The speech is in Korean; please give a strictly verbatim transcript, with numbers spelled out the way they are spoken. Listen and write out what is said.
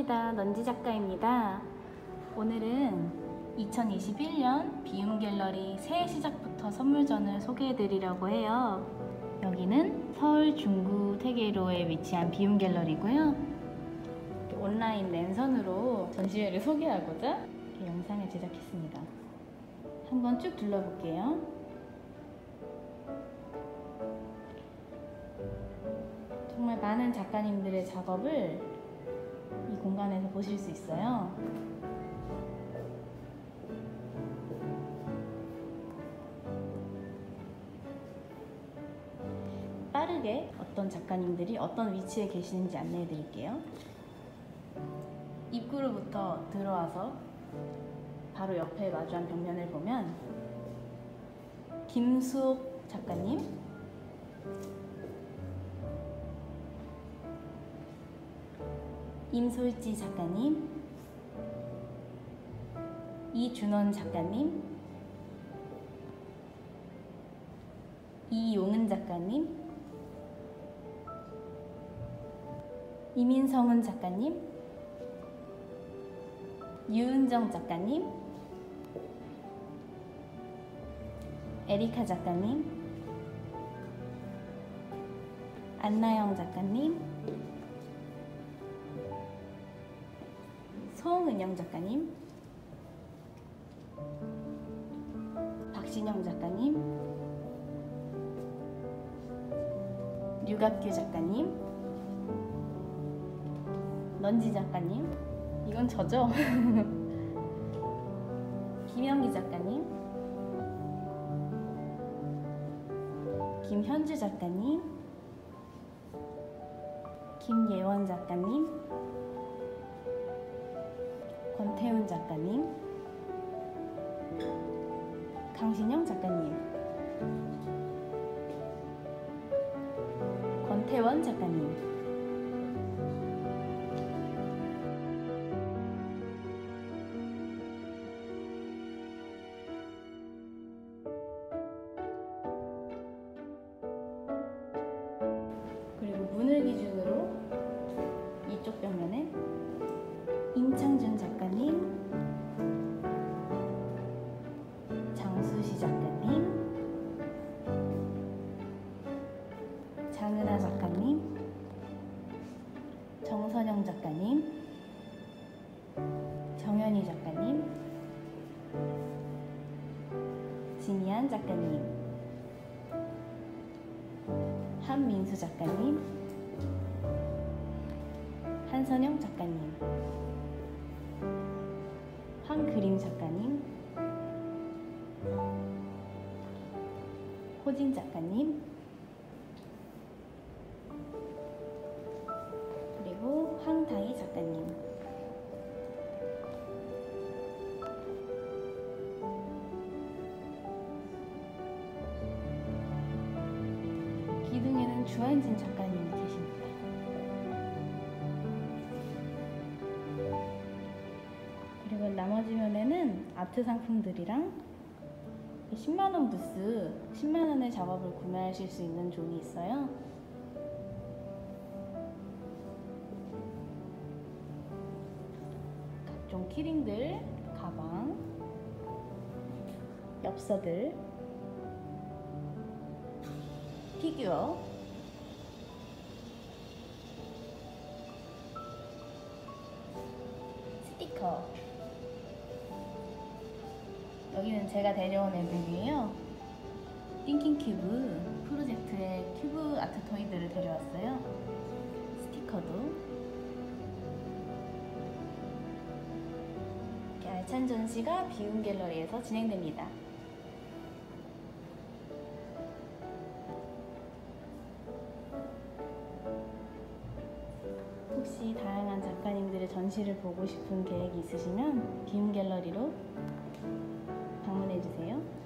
반갑습니다. 넌지 작가입니다. 오늘은 이천이십일 년 비움 갤러리 새해 시작부터 선물전을 소개해 드리려고 해요. 여기는 서울 중구 태계로에 위치한 비움 갤러리고요. 온라인 랜선으로 전시회를 소개하고자 이렇게 영상을 제작했습니다. 한번 쭉 둘러볼게요. 정말 많은 작가님들의 작업을 이 공간에서 보실 수 있어요. 빠르게 어떤 작가님들이 어떤 위치에 계시는지 안내해 드릴게요. 입구로부터 들어와서 바로 옆에 마주한 벽면을 보면 김수옥 작가님, 임솔지 작가님, 이준원 작가님, 이용은 작가님, 이민성은 작가님, 유은정 작가님, 에리카 작가님, 안나영 작가님, 송은영 작가님, 박신영 작가님, 류갑규 작가님, 넌지 작가님, 이건 저죠? 김영기 작가님, 김현주 작가님, 김예원 작가님, 권태훈 작가님, 강신영 작가님, 권태원 작가님, 그리고 문을 기준으로 이쪽 벽면에 임창준 작가님, 장수시 작가님, 장은하 작가님, 정선영 작가님, 정현희 작가님, 진희안 작가님, 한민수 작가님, 한선영 작가님, 한그림 작가님, 호진 작가님, 그리고 황다희 작가님. 기둥에는 주한진 작가님이 계십니다. 그리고 나머지 면에는 아트 상품들이랑 십만 원 부스, 십만 원의 작업을 구매하실 수 있는 존이 있어요. 각종 키링들, 가방, 엽서들, 피규어, 스티커. 여기는 제가 데려온 애들이에요. 띵킹 큐브 프로젝트의 큐브 아트 토이들을 데려왔어요. 스티커도. 이렇게 알찬 전시가 비움 갤러리에서 진행됩니다. 혹시 다양한 작가님들의 전시를 보고 싶은 계획이 있으시면 비움 갤러리로 방문해주세요.